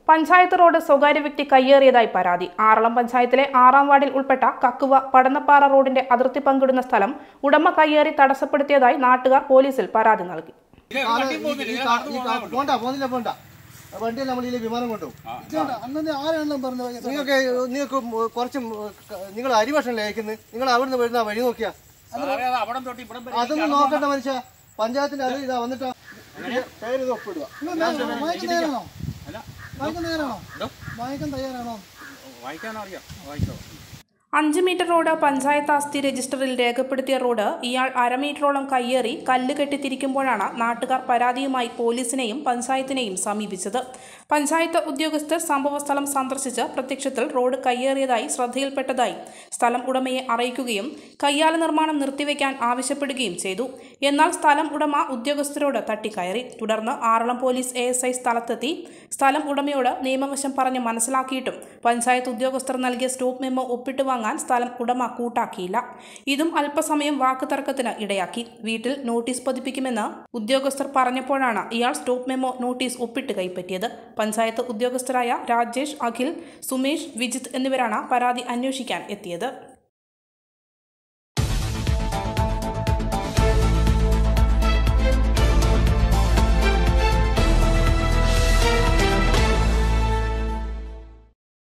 Panchayat road സ്വകാര്യ വ്യക്തി കയ്യേറിയതായി പരാതി. ആറളം പഞ്ചായത്തിലെ 6-ാം വാർഡിൽ ഉൾപ്പെട്ട കക്കുവ പടന്നപ്പാറ റോഡിന്റെ അതിർത്തി പങ്കിടുന്ന സ്ഥലം ഉടമ കയ്യേറി തടസ്സപ്പെടുത്തിയതായി നാട്ടുകാർ പോലീസിൽ പരാതി നൽകി. വണ്ടി നമ്മളിലെ വിമാനം കൊണ്ടു നിങ്ങൾക്ക് കുറച്ച് നിങ്ങൾ അരിഭക്ഷണം അയക്കുന്നത് നിങ്ങൾ അവിടുന്ന് വരുന്ന വഴി നോക്കിയാ അതൊന്നും നോക്കണ്ട മനുഷ്യ. പഞ്ചായത്തിന്റെ അത് ഇതാ വന്നിട്ടാ പേര് ഒപ്പിടുക. 5 മീറ്റർ റോഡ് പഞ്ചായത്ത് ആസ്തി രജിസ്റ്ററിൽ രേഖപ്പെടുത്തിയ റോഡ് ഇയാൾ 1/2 മീറ്ററോളം കയ്യേറി കല്ല് കെട്ടിത്തിരിക്കുമ്പോഴാണ് നാട്ടുകാർ പരാതിയുമായി പോലീസിനെയും പഞ്ചായത്തിനെയും സമീപിച്ചത്. പഞ്ചായത്ത് ഉദ്യോഗസ്ഥർ സംഭവസ്ഥലം സന്ദർശിച്ച് പ്രത്യക്ഷത്തിൽ റോഡ് കയ്യേറിയതായി ശ്രദ്ധയിൽപ്പെട്ടതായി സ്ഥലം ഉടമയെ അറിയിക്കുകയും കയ്യാല നിർമ്മാണം നിർത്തിവെക്കാൻ ആവശ്യപ്പെടുകയും ചെയ്തു. എന്നാൽ സ്ഥലം ഉടമ ഉദ്യോഗസ്ഥരോട് തട്ടിക്കയറി. തുടർന്ന് ആറളം പോലീസ് ASI സ്ഥലത്തെത്തി സ്ഥലം ഉടമയോട് നിയമവശം പറഞ്ഞ് മനസ്സിലാക്കിയിട്ടും പഞ്ചായത്ത് ഉദ്യോഗസ്ഥർ നൽകിയ സ്റ്റോപ്പ് മെമ്മോ ഒപ്പിട്ട് വാങ്ങാൻ സ്ഥലം ഉടമ കൂട്ടാക്കിയില്ല. ഇതും അല്പസമയം വാക്കുതർക്കത്തിന് ഇടയാക്കി. വീട്ടിൽ നോട്ടീസ് പതിപ്പിക്കുമെന്ന് ഉദ്യോഗസ്ഥർ പറഞ്ഞപ്പോഴാണ് ഇയാൾ സ്റ്റോപ്പ് മെമ്മോ നോട്ടീസ് ഒപ്പിട്ട് കൈപ്പറ്റിയത്. പഞ്ചായത്ത് ഉദ്യോഗസ്ഥരായ രാജേഷ്, അഖിൽ, സുമേഷ്, വിജിത്ത് എന്നിവരാണ് പരാതി അന്വേഷിക്കാൻ എത്തിയത്.